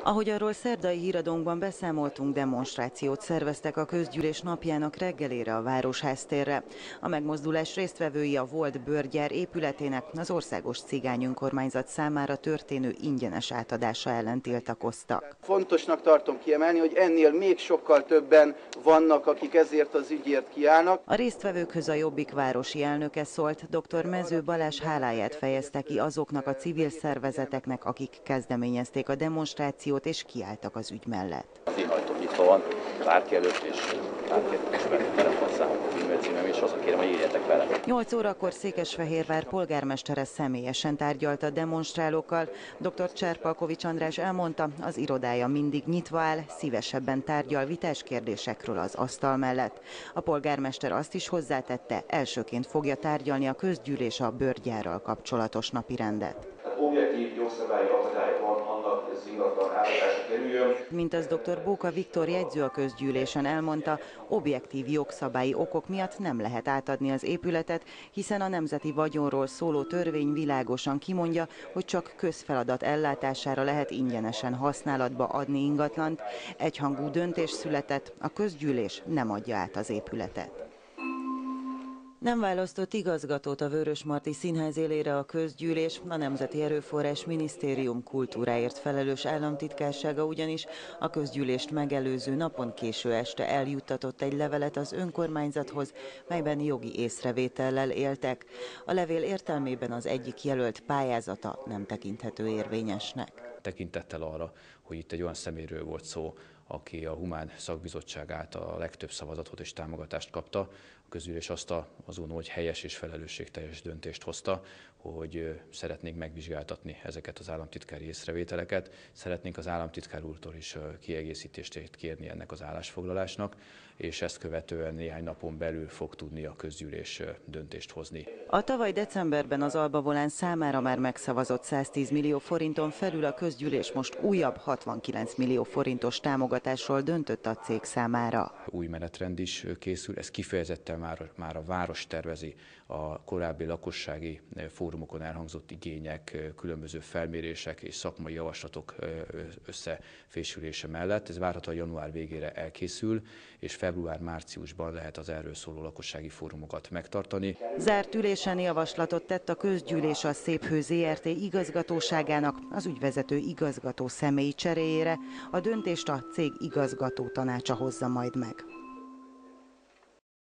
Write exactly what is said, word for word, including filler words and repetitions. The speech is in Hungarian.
Ahogy arról szerdai híradónkban beszámoltunk, demonstrációt szerveztek a közgyűlés napjának reggelére a Városház-térre. A megmozdulás résztvevői a volt Bőrgyár épületének az Országos Cigány Önkormányzat számára történő ingyenes átadása ellen tiltakoztak. Fontosnak tartom kiemelni, hogy ennél még sokkal többen vannak, akik ezért az ügyért kiállnak. A résztvevőkhöz a Jobbik városi elnöke szólt, dr. Mező Balázs háláját fejezte ki azoknak a civil szervezeteknek, akik kezdeményezték a demonstrációt és kiálltak az ügy mellett. Az én ajtóm nyitva van, bárki előtt, és bárki ismerni telefonszám, e-mail címem, és azt kérem, hogy írjetek vele. nyolc órakor Székesfehérvár polgármestere személyesen tárgyalt a demonstrálókkal. dr. Cserpalkovics András elmondta, az irodája mindig nyitva áll, szívesebben tárgyal vitás kérdésekről az asztal mellett. A polgármester azt is hozzátette, elsőként fogja tárgyalni a közgyűlés a Bőrgyárral kapcsolatos napirendet. Objektív jogszabályi akadálya van annak, hogy az ingatlan átadásra kerüljön. Mint az dr. Bóka Viktor jegyző a közgyűlésen elmondta, objektív jogszabályi okok miatt nem lehet átadni az épületet, hiszen a nemzeti vagyonról szóló törvény világosan kimondja, hogy csak közfeladat ellátására lehet ingyenesen használatba adni ingatlant. Egyhangú döntés született, a közgyűlés nem adja át az épületet. Nem választott igazgatót a Vörösmarty Színház élére a közgyűlés, a Nemzeti Erőforrás Minisztérium kultúráért felelős államtitkársága ugyanis a közgyűlést megelőző napon késő este eljuttatott egy levelet az önkormányzathoz, melyben jogi észrevétellel éltek. A levél értelmében az egyik jelölt pályázata nem tekinthető érvényesnek. Tekintettel arra, hogy itt egy olyan személyről volt szó, aki a Humán Szakbizottság által a legtöbb szavazatot és támogatást kapta, a közgyűlés azt azon, hogy helyes és felelősségteljes döntést hozta, hogy szeretnénk megvizsgáltatni ezeket az államtitkári észrevételeket. Szeretnénk az államtitkár úrtól is kiegészítést kérni ennek az állásfoglalásnak, és ezt követően néhány napon belül fog tudni a közgyűlés döntést hozni. A tavaly decemberben az Alba Volán számára már megszavazott száztíz millió forinton felül a közgyűlés most újabb hatvankilenc millió forintos támogatásról döntött a cég számára. Új menetrend is készül, ez kifejezetten már, már a város tervezi a korábbi lakossági fórumokon elhangzott igények, különböző felmérések és szakmai javaslatok összefésülése mellett. Ez várhatóan január végére elkészül, és február-márciusban lehet az erről szóló lakossági fórumokat megtartani. Zárt ülésen javaslatot tett a közgyűlés a Széphő zé er té igazgatóságának az ügyvezető igazgató személyi cseréjére. A döntést a cég igazgató tanácsa hozza majd meg.